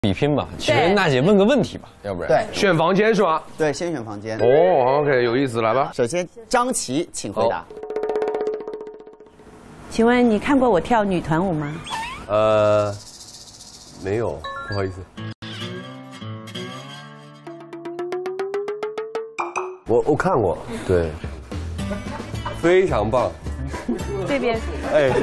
比拼吧，请娜姐问个问题吧，要不然对， 选房间是吧？ 对，先选房间。 哦 ，OK， 有意思，来吧。 首先，张琪，请回答。 请问你看过我跳女团舞吗？ 没有，不好意思。我看过，对，非常棒。 这边。 哎。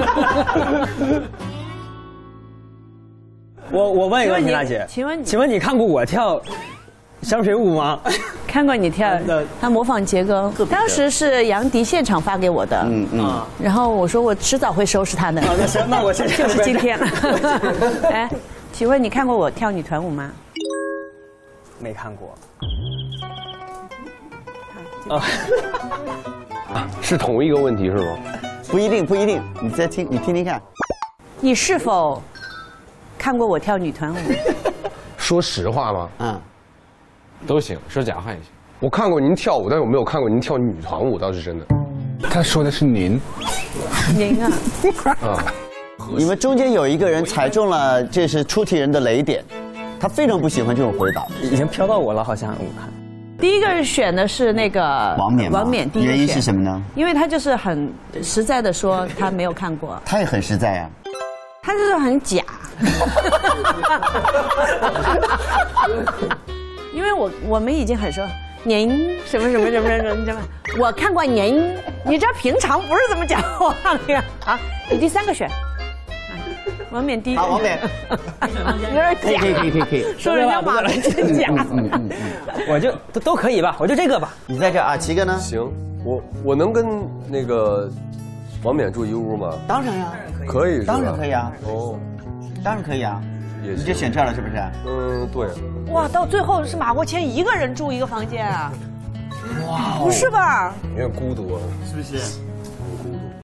我问一个问题，娜姐，请问你看过我跳香水舞吗？ 看过你跳，他模仿杰哥，当时是杨迪现场发给我的，然后我说我迟早会收拾他的。 那行，那我就是今天了。哎，请问你看过我跳女团舞吗？ 没看过。 是同一个问题是吗？ 不一定，不一定，你再听，你听听看。 你是否看过我跳女团舞？ 说实话吗？ 都行，说假话也行。 我看过您跳舞，但是我没有看过您跳女团舞，倒是真的。 他说的是您。 您啊。 你们中间有一个人踩中了，这是出题人的雷点，他非常不喜欢这种回答。 已经飘到我了，好像我看。 第一个选的是那个王冕。 王冕第一个选。 原因是什么呢？ 因为他就是很实在的说他没有看过。 他也很实在呀。 他就是很假。因为我们已经很说您什么什么什么什么，我看过您，你这平常不是这么讲话的呀。好，你第三个选。王冕第一。 好，王冕。 有点假。可以。说人家马明真假。 我就都可以吧，我就这个吧。 你在这啊，齐哥呢？ 行，我能跟那个王冕住一屋吗？ 当然呀。 可以。 当然可以啊。 哦。 当然可以啊。你就选这儿了是不是？ 对。 哇，到最后是马国谦一个人住一个房间啊？哇，不是吧？ 有点孤独， 是不是？